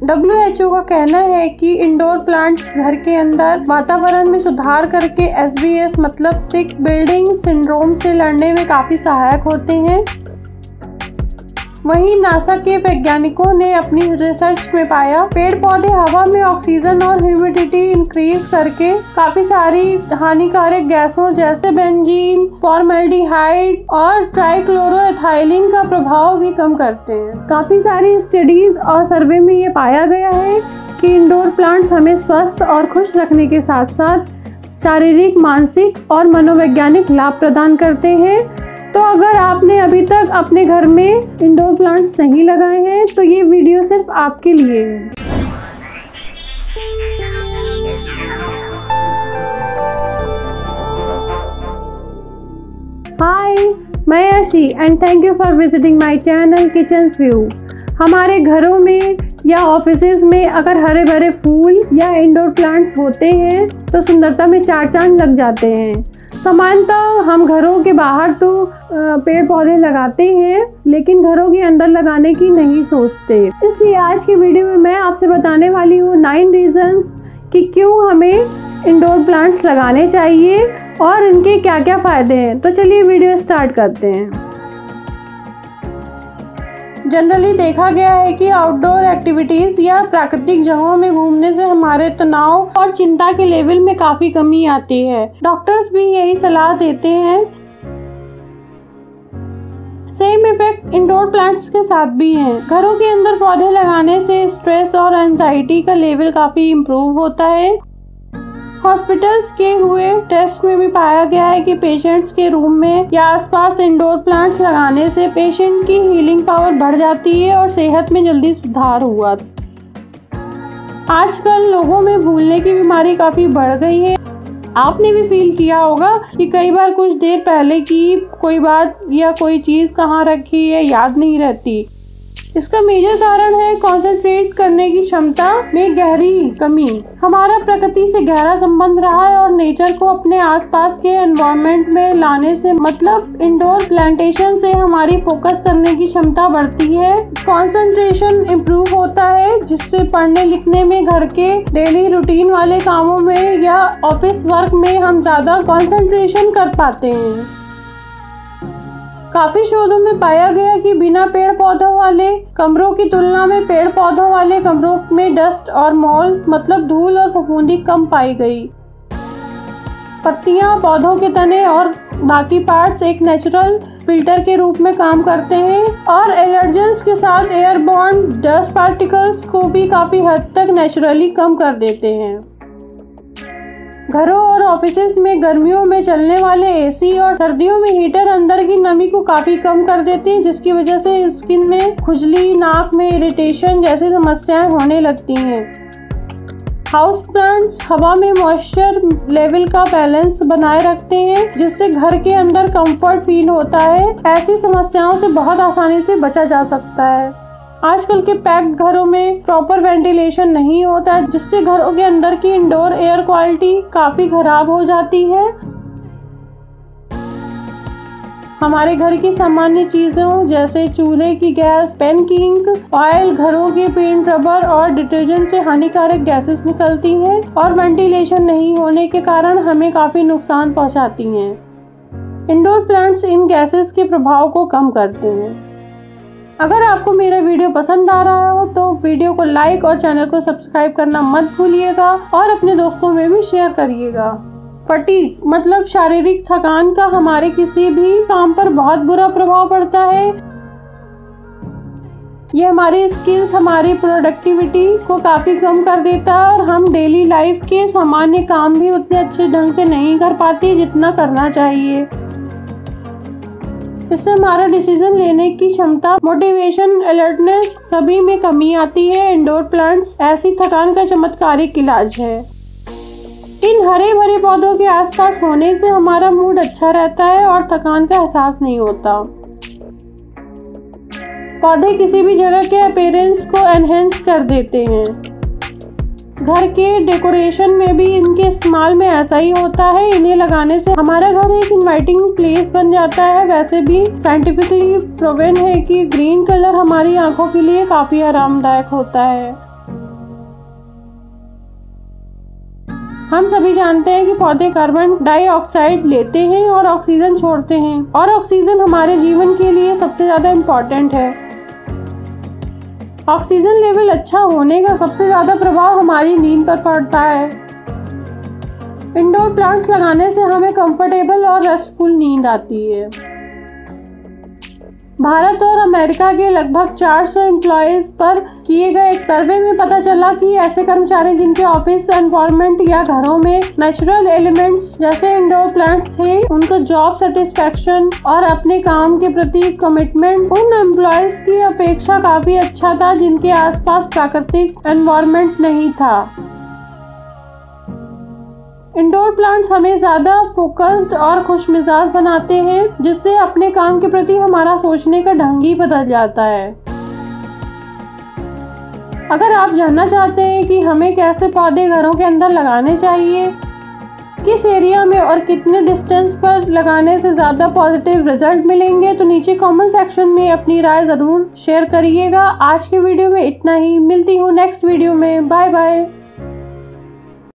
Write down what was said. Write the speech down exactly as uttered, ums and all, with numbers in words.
W H O का कहना है कि इंडोर प्लांट्स घर के अंदर वातावरण में सुधार करके एस बी एस मतलब सिक बिल्डिंग सिंड्रोम से लड़ने में काफ़ी सहायक होते हैं। वहीं नासा के वैज्ञानिकों ने अपनी रिसर्च में पाया पेड़ पौधे हवा में ऑक्सीजन और ह्यूमिडिटी इंक्रीज करके काफ़ी सारी हानिकारक गैसों जैसे बेंजीन, फॉर्मल्डिहाइड और ट्राइक्लोरोएथाइलिन का प्रभाव भी कम करते हैं। काफ़ी सारी स्टडीज और सर्वे में ये पाया गया है कि इंडोर प्लांट्स हमें स्वस्थ और खुश रखने के साथ साथ शारीरिक, मानसिक और मनोवैज्ञानिक लाभ प्रदान करते हैं। तो अगर आपने अभी तक अपने घर में इंडोर प्लांट्स नहीं लगाए हैं तो ये वीडियो सिर्फ आपके लिए है। हाय, मैं Ashi and thank you for visiting my channel kitchens view. हमारे घरों में या ऑफिसेज में अगर हरे भरे फूल या इंडोर प्लांट्स होते हैं तो सुंदरता में चार चांद लग जाते हैं। सामान्यतः हम घरों के बाहर तो पेड़ पौधे लगाते हैं लेकिन घरों के अंदर लगाने की नहीं सोचते। इसलिए आज की वीडियो में मैं आपसे बताने वाली हूँ नाइन रीजंस कि क्यों हमें इंडोर प्लांट्स लगाने चाहिए और इनके क्या क्या फ़ायदे हैं। तो चलिए वीडियो स्टार्ट करते हैं। जनरली देखा गया है कि आउटडोर एक्टिविटीज़ या प्राकृतिक जगहों में घूमने से हमारे तनाव और चिंता के लेवल में काफ़ी कमी आती है। डॉक्टर्स भी यही सलाह देते हैं। सेम इफेक्ट इंडोर प्लांट्स के साथ भी हैं। घरों के अंदर पौधे लगाने से स्ट्रेस और एंजाइटी का लेवल काफ़ी इम्प्रूव होता है। हॉस्पिटल्स के हुए टेस्ट में भी पाया गया है कि पेशेंट्स के रूम में या आसपास इंडोर प्लांट्स लगाने से पेशेंट की हीलिंग पावर बढ़ जाती है और सेहत में जल्दी सुधार हुआ। आजकल लोगों में भूलने की बीमारी काफ़ी बढ़ गई है। आपने भी फील किया होगा कि कई बार कुछ देर पहले की कोई बात या कोई चीज़ कहाँ रखी है याद नहीं रहती। इसका मेजर कारण है कंसंट्रेट करने की क्षमता में गहरी कमी। हमारा प्रकृति से गहरा संबंध रहा है और नेचर को अपने आसपास के एनवायरनमेंट में लाने से मतलब इंडोर प्लांटेशन से हमारी फोकस करने की क्षमता बढ़ती है, कंसंट्रेशन इम्प्रूव होता है जिससे पढ़ने लिखने में, घर के डेली रूटीन वाले कामों में या ऑफिस वर्क में हम ज़्यादा कंसंट्रेशन कर पाते हैं। काफ़ी शोधों में पाया गया कि बिना पेड़ पौधों वाले कमरों की तुलना में पेड़ पौधों वाले कमरों में डस्ट और मॉल मतलब धूल और फफूंदी कम पाई गई। पत्तियां, पौधों के तने और बाकी पार्ट्स एक नेचुरल फिल्टर के रूप में काम करते हैं और एलर्जेंस के साथ एयरबॉर्न डस्ट पार्टिकल्स को भी काफ़ी हद तक नेचुरली कम कर देते हैं। घरों और ऑफिसेज में गर्मियों में चलने वाले ए सी और सर्दियों में हीटर अंदर की नमी को काफ़ी कम कर देते हैं जिसकी वजह से स्किन में खुजली, नाक में इरिटेशन जैसी समस्याएं होने लगती हैं। हाउस प्लांट्स हवा में मॉइस्चर लेवल का बैलेंस बनाए रखते हैं जिससे घर के अंदर कंफर्ट फील होता है। ऐसी समस्याओं से बहुत आसानी से बचा जा सकता है। आजकल के पैक्ड घरों में प्रॉपर वेंटिलेशन नहीं होता है जिससे घरों के अंदर की इंडोर एयर क्वालिटी काफ़ी खराब हो जाती है। हमारे घर की सामान्य चीज़ों जैसे चूल्हे की गैस, पेन की इंक, ऑयल, घरों के पेंट, रबर और डिटर्जेंट से हानिकारक गैसेस निकलती हैं और वेंटिलेशन नहीं होने के कारण हमें काफ़ी नुकसान पहुंचाती हैं। इंडोर प्लांट्स इन गैसेस के प्रभाव को कम करते हैं। अगर आपको मेरा वीडियो पसंद आ रहा हो तो वीडियो को लाइक और चैनल को सब्सक्राइब करना मत भूलिएगा और अपने दोस्तों में भी शेयर करिएगा। फटीग मतलब शारीरिक थकान का हमारे किसी भी काम पर बहुत बुरा प्रभाव पड़ता है। ये हमारी स्किल्स, हमारी प्रोडक्टिविटी को काफ़ी कम कर देता है और हम डेली लाइफ के सामान्य काम भी उतने अच्छे ढंग से नहीं कर पाते जितना करना चाहिए। इससे हमारा डिसीजन लेने की क्षमता, मोटिवेशन, अलर्टनेस सभी में कमी आती है। इंडोर प्लांट्स ऐसी थकान का चमत्कारिक इलाज है। इन हरे भरे पौधों के आसपास होने से हमारा मूड अच्छा रहता है और थकान का एहसास नहीं होता। पौधे किसी भी जगह के अपीयरेंस को एनहेंस कर देते हैं। घर के डेकोरेशन में भी इनके इस्तेमाल में ऐसा ही होता है। इन्हें लगाने से हमारा घर एक इनवाइटिंग प्लेस बन जाता है। वैसे भी साइंटिफिकली प्रूवन है कि ग्रीन कलर हमारी आंखों के लिए काफ़ी आरामदायक होता है। हम सभी जानते हैं कि पौधे कार्बन डाइऑक्साइड लेते हैं और ऑक्सीजन छोड़ते हैं, और ऑक्सीजन हमारे जीवन के लिए सबसे ज़्यादा इम्पोर्टेंट है। ऑक्सीजन लेवल अच्छा होने का सबसे ज़्यादा प्रभाव हमारी नींद पर पड़ता है। इंडोर प्लांट्स लगाने से हमें कंफर्टेबल और रेस्टफुल नींद आती है। भारत और अमेरिका के लगभग चार सौ एम्प्लॉयज़ पर किए गए एक सर्वे में पता चला कि ऐसे कर्मचारी जिनके ऑफिस एनवायरनमेंट या घरों में नेचुरल एलिमेंट्स जैसे इंडोर प्लांट्स थे, उनका जॉब सेटिस्फैक्शन और अपने काम के प्रति कमिटमेंट उन एम्प्लॉयज़ की अपेक्षा काफ़ी अच्छा था जिनके आसपास प्राकृतिक एनवायरनमेंट नहीं था। इंडोर प्लांट्स हमें ज़्यादा फोकस्ड और खुशमिजाज बनाते हैं, जिससे अपने काम के प्रति हमारा सोचने का ढंग ही बदल जाता है। अगर आप जानना चाहते हैं कि हमें कैसे पौधे घरों के अंदर लगाने चाहिए, किस एरिया में और कितने डिस्टेंस पर लगाने से ज़्यादा पॉजिटिव रिजल्ट मिलेंगे, तो नीचे कमेंट सेक्शन में अपनी राय ज़रूर शेयर करिएगा। आज के वीडियो में इतना ही, मिलती हूँ नेक्स्ट वीडियो में। Bye bye.